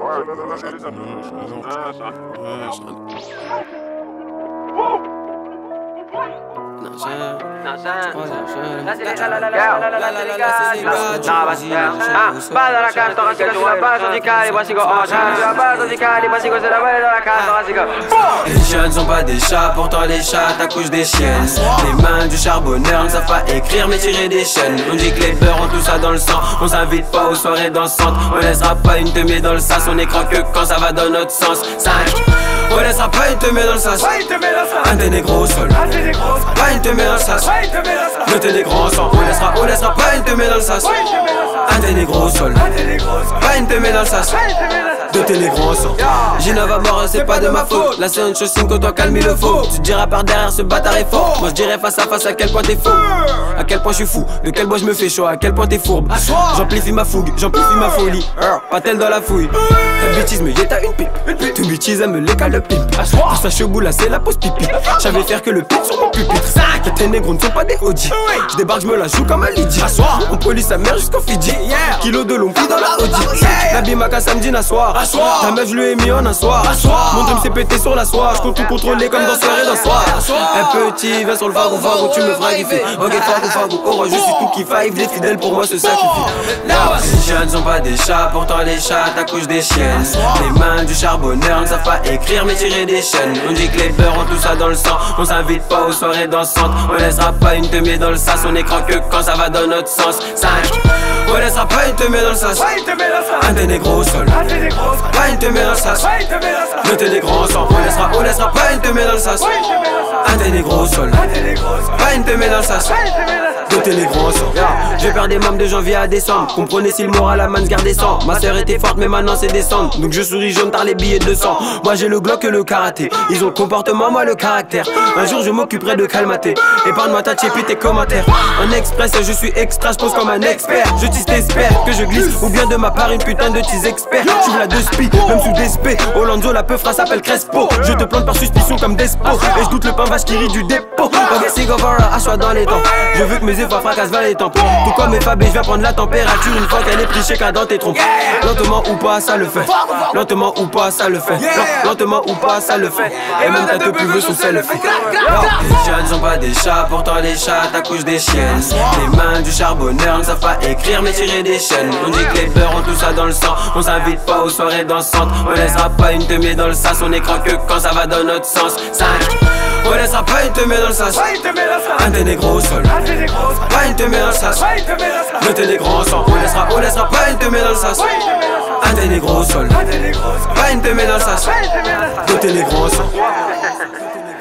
Vado alla canto, rassico, su una base di cali, basico, una base di cali, basico, c'est la belle dans la canto, rassico. Les jeunes sont pas des chats, pourtant les chats accouchent des chiennes. Les mains du charbonneur ne savent pas écrire mais tirer des chaînes. On dit que les beurs ont tout ça dans le sang. On s'invite pas aux soirées dansantes. On laissera pas une teumée dans le sas. On écran que quand ça va dans notre sens. 5. On laissera pas une teumée dans le sas. Un des négros au sol. Pas une teumée dans le sas. Mettez des grands sang. On laissera pas une teumée dans le sas. Un des négros au sol. Pas une teumée dans le sas. Deux tes négros en sang. Ginov à mort, c'est pas de ma faute. Là c'est une chose signe que toi calme il le faut. Tu te diras par derrière ce bâtard est fort. Moi je dirais face à face à quel point t'es fou. À quel point je suis fou, de quel bois je me fais chaud. À quel point t'es fourbe. J'amplifie ma fougue, j'amplifie ma folie. Pas tel dans la fouille. Ta bêtise me y'a une pipe. Tu bêtises elle me l'écale le pipe. Pour sa chebou là c'est la pause pipi. J'avais faire que le pit sur mon pupitre. Que tes négros ne sont pas des Audi. Je débarque, je me la joue comme un Lydie. On police sa mère jusqu'au Fidji. Kilo de long pis dans la Audi. L'abimaka samedi soir. Ta meuf je lui ai mis en un soir. Mon dream s'est pété sur la soie. Je compte tout contrôler comme dans soirée d'un soir. Un petit viens sur le fagou fagou, tu me feras kiffer. Ok fagou fagou, oh je suis tout qui five. Les fidèles pour moi se sacrifient. Les jeunes sont pas des chats, pourtant les chats accouchent des chiennes. Les mains du charbonneur ne savent pas écrire mais tirer des chaînes. On dit que les beurs ont tout ça dans le sang. On s'invite pas aux soirées dansantes. On laissera pas une teumée dans le sas. On écran que quand ça va dans notre sens. 5. On laissera pas une teumée dans le sas. Un des négros au sol. Pas une teumée dans le sas. Mettez des grands sang. On laissera pas une teumée dans le sas. Un des négros au sol. Pas une teumée dans le sas. Deux tes négros en sang. Je perds des membres de janvier à décembre. Comprenez si le moral à man se garde sans. Ma sœur était forte mais maintenant c'est descendre. Donc je souris jaune tard les billets de sang. Moi j'ai le glock et le karaté. Ils ont le comportement, moi le caractère. Un jour je m'occuperai de calmater. Épargne-moi ta tchépi tes commentaires. En express je suis extra, je pose comme un expert. Je t'espère que je glisse. Ou bien de ma part une putain de tease expert. Tu veux la de spi, même sous des spé. Orlando la peufra s'appelle Crespo. Je te plante par suspicion comme Despo. Et je doute le pain vache qui rit du dépôt. Ok c'est Govara, assois dans les temps. Je veux que mes efforts fracassent vers les tempes. Tout comme mes fabés, je vais prendre la température une fois qu'elle est plichée qu'à dans tes trompes. Lentement ou pas ça le fait. Lentement ou pas ça le fait. Lentement ou pas ça le fait. Et même ta teuf veut son selfie. Les jeunes sont pas des chats, pourtant les chats accouchent des chiennes. Les mains du charbonneur ne savent pas écrire mais tirer des chaînes. On dit que les beurs ont tout ça dans le sang. On s'invite pas aux soirées dansantes. On laissera pas une teumée dans le sas. On écran que quand ça va dans notre sens. 5. On laissera pas une teumée dans le sas. Un des négros au sol. Pas une teumée dans le sas. Mettez des grands sang. On laissera pas une teumée dans le sas. Un des négros au sol. Pas une teumée dans le sas. Deux tes négros en sang.